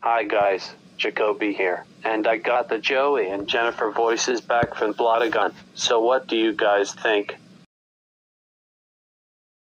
Hi guys, Jacoby here. And I got the Joey and Jennifer voices back from Plotagon. So what do you guys think?